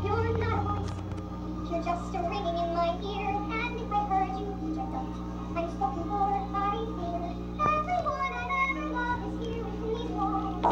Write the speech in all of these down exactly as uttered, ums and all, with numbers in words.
You're not a voice. You're just a ringing in my ear. And if I heard you, which I don't, I'm spoken for, I fear. Everyone I've ever loved is here within these walls.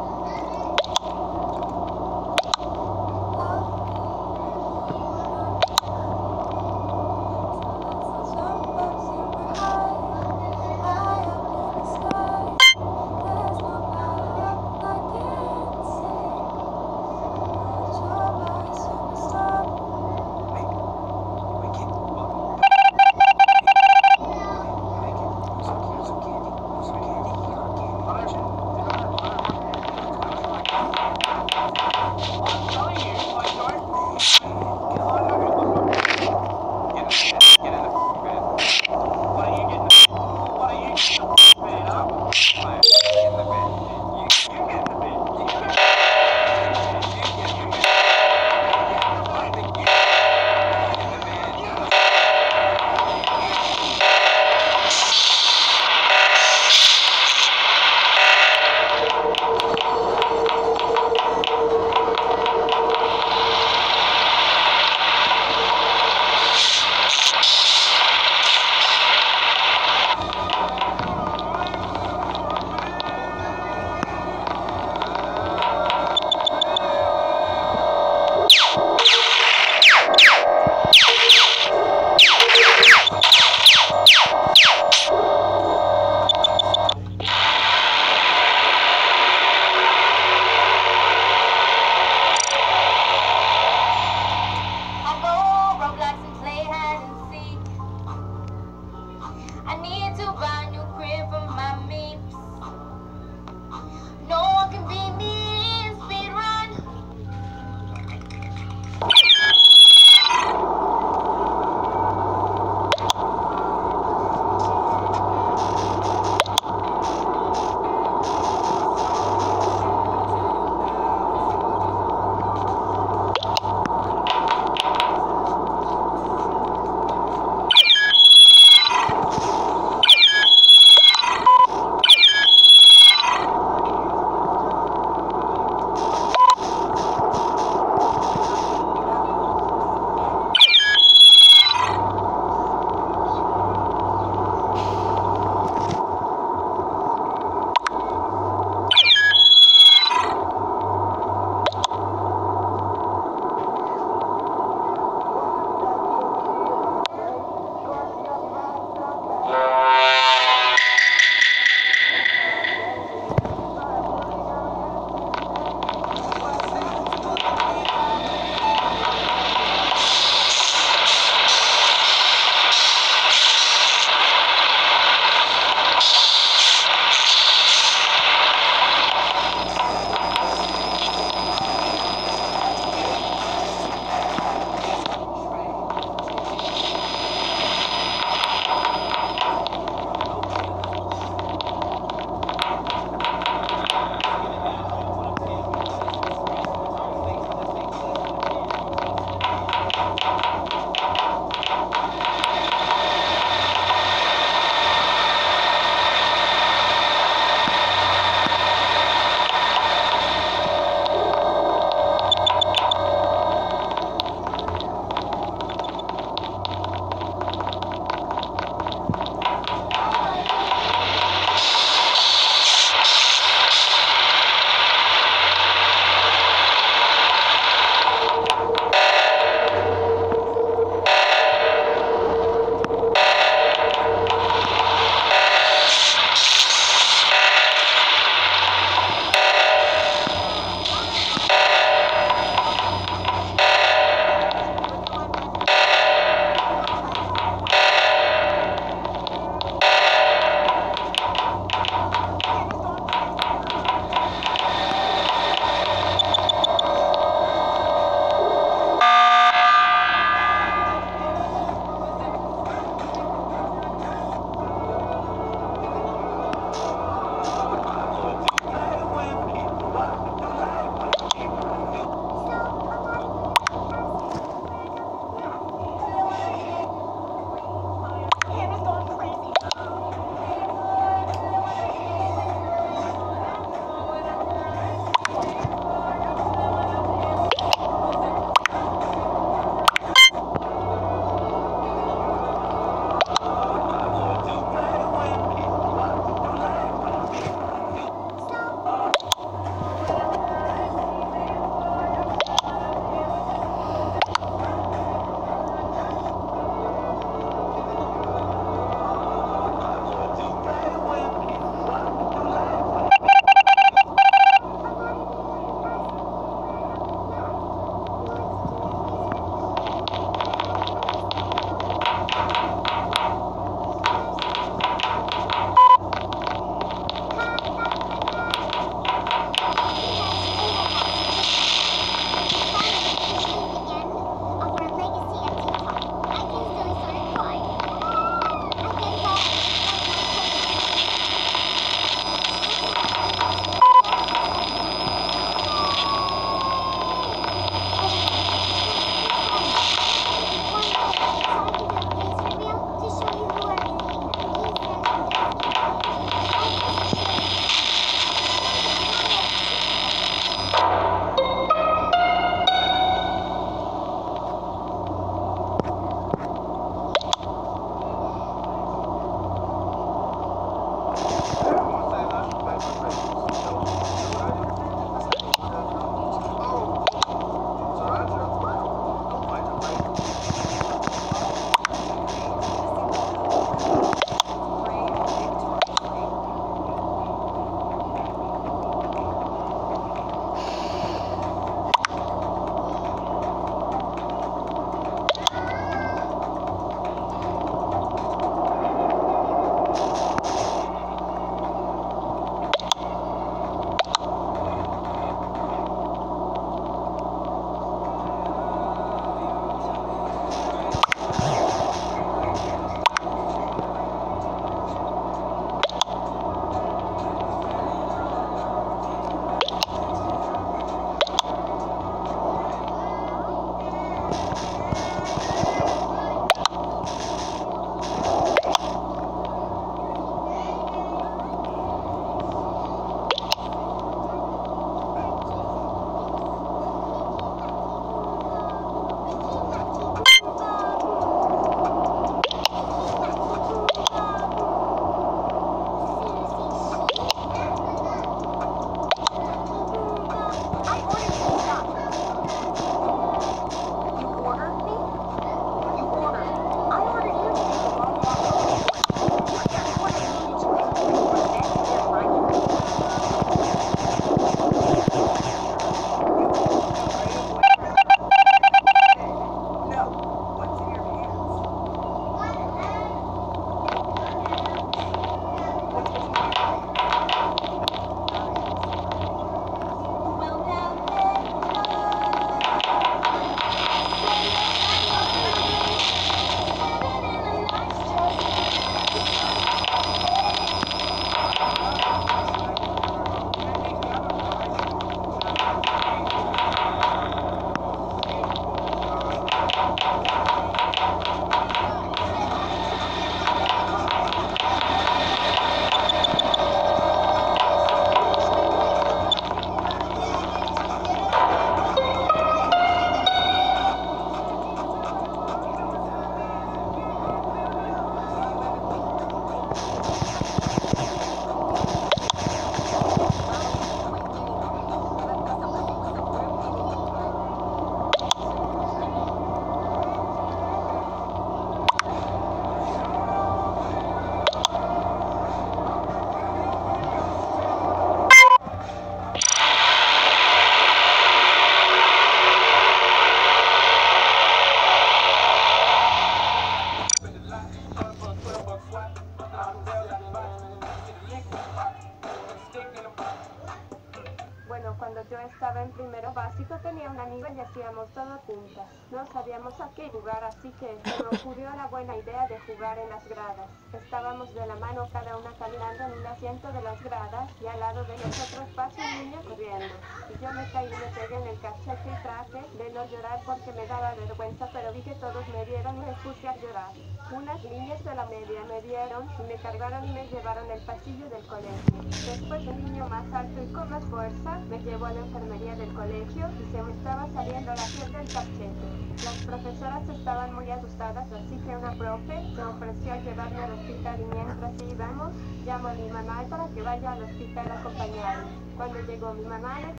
primero básico tenía una amiga y hacíamos todo juntas. No sabíamos a qué jugar, así que se me ocurrió la buena idea de jugar en las gradas. Estábamos de la mano cada una caminando en un asiento de las gradas y al lado de nosotros pasó un niño corriendo. Y yo me caí y me pegué en el cachete y traté de no llorar porque me daba vergüenza, pero vi que todos me vieron y me puse a llorar. Unas niñas de la media me vieron y me cargaron y me llevaron al pasillo del colegio. Después un niño más alto y con más fuerza me llevó a la enfermería del colegio y se me estaba saliendo la piel del cachete. Las profesoras estaban muy asustadas, así que una profe se ofreció a llevarme al hospital y mientras íbamos, llamó a mi mamá para que vaya al hospital a acompañarme. Cuando llegó mi mamá me